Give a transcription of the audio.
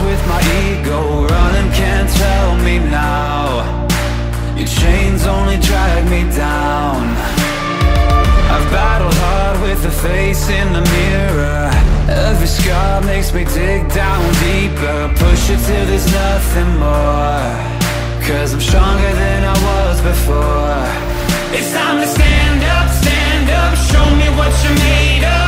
with my ego running, can't tell me now. Your chains only drag me down. I've battled hard with the face in the mirror. Every scar makes me dig down deeper. Push it till there's nothing more, 'cause I'm stronger than I was before. It's time to stand up, show me what you're made of.